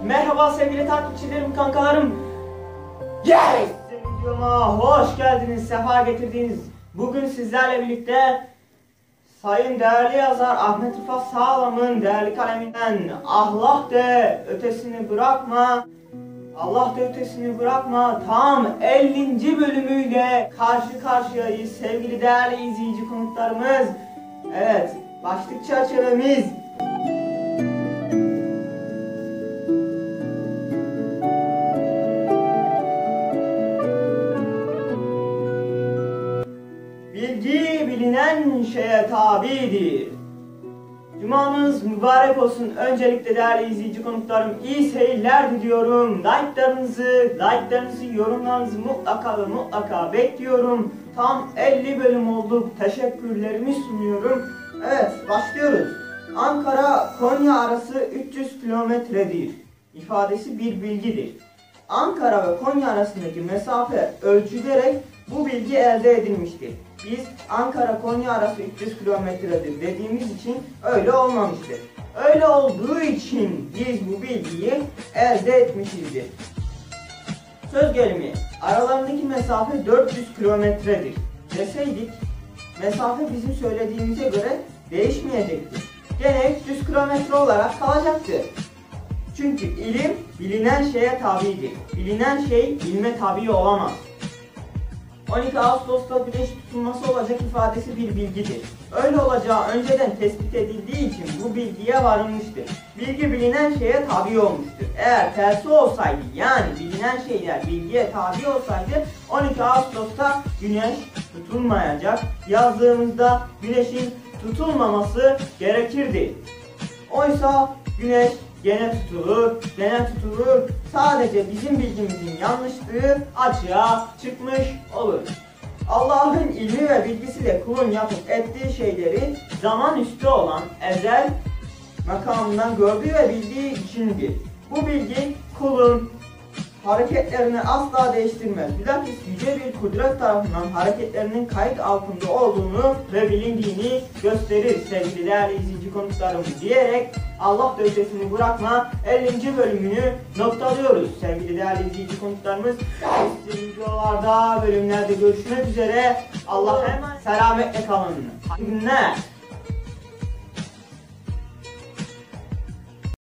Merhaba sevgili takipçilerim, kankalarım. Yes! Videoma hoş geldiniz, sefa getirdiniz. Bugün sizlerle birlikte sayın değerli yazar Ahmet Rıfat Sağlam'ın değerli kaleminden Allah de ötesini bırakma, Allah de ötesini bırakma tam 50. bölümüyle karşı karşıyayız sevgili değerli izleyici konuklarımız. Evet, başlık çerçevemiz bilgi bilinen şeye tabidir. Cumanız mübarek olsun. Öncelikle değerli izleyici konuklarım iyi seyirler diliyorum. Like'larınızı, yorumlarınızı mutlaka ve mutlaka bekliyorum. Tam 50 bölüm olduk. Teşekkürlerimi sunuyorum. Evet, başlıyoruz. Ankara-Konya arası 300 kilometredir ifadesi bir bilgidir. Ankara ve Konya arasındaki mesafe ölçülerek bu bilgi elde edilmiştir. Biz Ankara-Konya arası 300 kilometredir dediğimiz için öyle olmamıştır. Öyle olduğu için biz bu bilgiyi elde etmişizdir. Söz gelimi aralarındaki mesafe 400 kilometredir deseydik mesafe bizim söylediğimize göre değişmeyecektir. Gene 300 kilometre olarak kalacaktı. Çünkü ilim bilinen şeye tabidir. Bilinen şey ilme tabi olamaz. 12 Ağustos'ta güneş tutulması olacak ifadesi bir bilgidir. Öyle olacağı önceden tespit edildiği için bu bilgiye varılmıştır. Bilgi bilinen şeye tabi olmuştur. Eğer tersi olsaydı, yani bilinen şeyler bilgiye tabi olsaydı 12 Ağustos'ta güneş tutulmayacak, yazdığımızda güneşin tutulmaması gerekirdi. Oysa güneş gene tutulur. Sadece bizim bilgimizin yanlışlığı açığa çıkmış olur. Allah'ın ilmi ve bilgisiyle kulun yapıp ettiği şeyleri zaman üstü olan ezel makamından gördüğü ve bildiği içindir. Bu bilgi kulun hareketlerini asla değiştirmez. Bilakis yüce bir kudret tarafından hareketlerinin kayıt altında olduğunu ve bilindiğini gösterir sevgili değerli izleyici konuklarım diyerek Allah da ötesini bırakma 50. bölümünü noktalıyoruz sevgili değerli izleyici konuklarımız. Videolarda, bölümlerde görüşmek üzere. Allah'a emanet, selametle kalın. İyi günler.